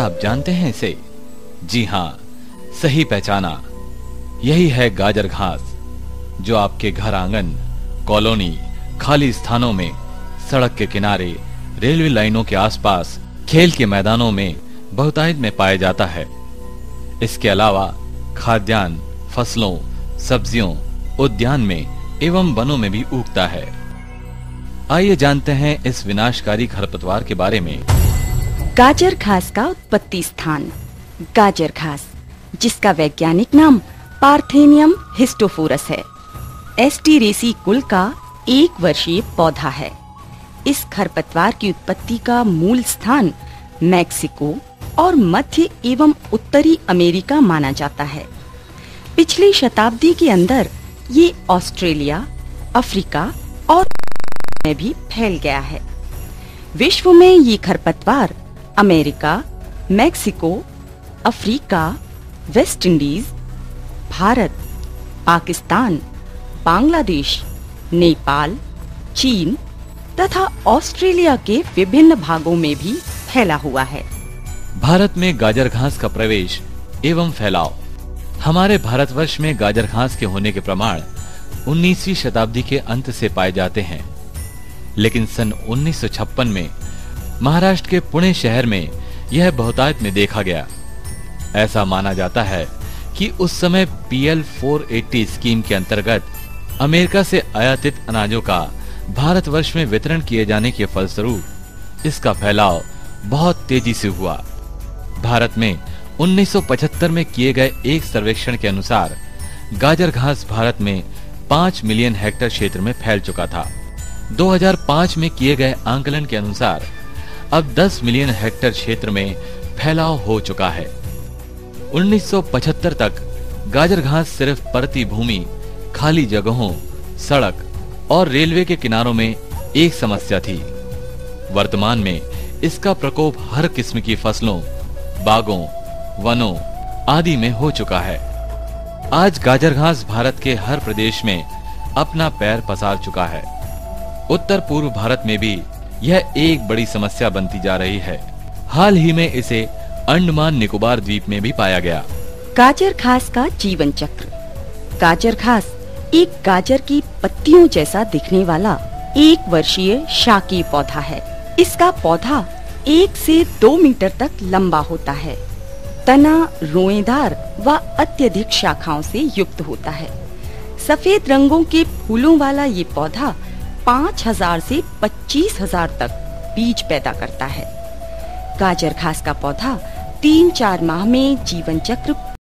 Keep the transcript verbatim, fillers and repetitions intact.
क्या आप जानते हैं इसे? जी हाँ, सही पहचाना। यही है गाजर घास, जो आपके घर आंगन, कॉलोनी, खाली स्थानों में, सड़क के किनारे, रेलवे लाइनों के आसपास, खेल के मैदानों में बहुतायत में पाया जाता है। इसके अलावा खाद्यान्न, फसलों, सब्जियों, उद्यान में एवं वनों में भी उगता है। आइए जानते हैं इस विनाशकारी खरपतवार के बारे में। गाजर घास का उत्पत्ति स्थान। गाजर घास, जिसका वैज्ञानिक नाम पार्थेनियम हिस्टोफोरस है, एस्टीरेसी कुल का एक वर्षीय पौधा है। इस खरपतवार की उत्पत्ति का मूल स्थान मैक्सिको और मध्य एवं उत्तरी अमेरिका माना जाता है। पिछली शताब्दी के अंदर ये ऑस्ट्रेलिया, अफ्रीका और में भी फैल गया है। विश्व में ये खरपतवार America, Mexico, Africa, West Indies, Bharat, Pakistan, Bangladesh, Nepal, चीन तथा ऑस्ट्रेलिया के विभिन्न भागों में भी फैला हुआ है। भारत में गाजर घास का प्रवेश एवं फैलाव। हमारे भारतवर्ष में गाजर घास के होने के प्रमाण उन्नीसवीं शताब्दी के अंत से पाए जाते हैं, लेकिन सन उन्नीस सौ छप्पन में महाराष्ट्र के पुणे शहर में यह बहुतायत में देखा गया। ऐसा माना जाता है कि उस समय पी एल चार सौ अस्सी स्कीम के अंतर्गत अमेरिका से आयातित अनाजों का भारतवर्ष में वितरण किए जाने के फलस्वरूप इसका फैलाव बहुत तेजी से हुआ। भारत में उन्नीस सौ पचहत्तर में किए गए एक सर्वेक्षण के अनुसार गाजर घास भारत में पाँच मिलियन हेक्टेयर क्षेत्र में फैल चुका था। दो हज़ार पाँच में किए गए आंकलन के अनुसार अब दस मिलियन हेक्टेयर क्षेत्र में फैलाव हो चुका है। उन्नीस सौ पचहत्तर तक गाजर घास सिर्फ परती भूमि, खाली जगहों, सड़क और रेलवे के किनारों में एक समस्या थी। वर्तमान में इसका प्रकोप हर किस्म की फसलों, बागों, वनों आदि में हो चुका है। आज गाजर घास भारत के हर प्रदेश में अपना पैर पसार चुका है। उत्तर पूर्व भारत में भी यह एक बड़ी समस्या बनती जा रही है। हाल ही में इसे अंडमान निकोबार द्वीप में भी पाया गया। गाजर घास का जीवन चक्र। गाजर घास एक गाजर की पत्तियों जैसा दिखने वाला एक वर्षीय शाकीय पौधा है। इसका पौधा एक से दो मीटर तक लंबा होता है। तना रोएदार व अत्यधिक शाखाओं से युक्त होता है। सफेद रंगों के फूलों वाला ये पौधा पाँच हजार से पच्चीस हजार तक बीज पैदा करता है। गाजर घास का पौधा तीन चार माह में जीवन चक्र